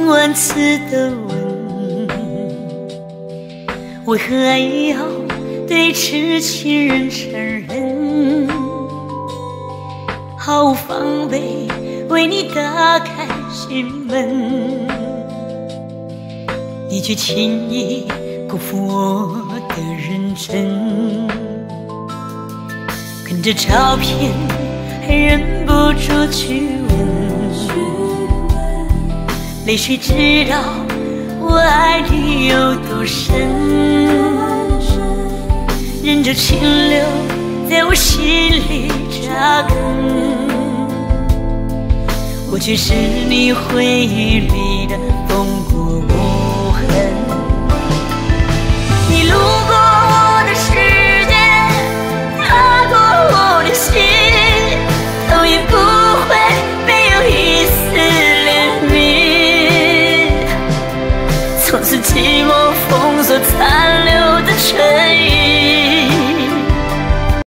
万次的问，为何爱要对痴情人承认？毫无防备为你打开心门，你却轻易辜负我的认真，看着照片还忍不住去问，泪水知道我爱你有多深，任着情流在我心里扎根，我却是你回忆里的风过无痕。你路过我的世界，踏过我的心，头也不回，没有一丝怜悯。从此寂寞封锁残留的唇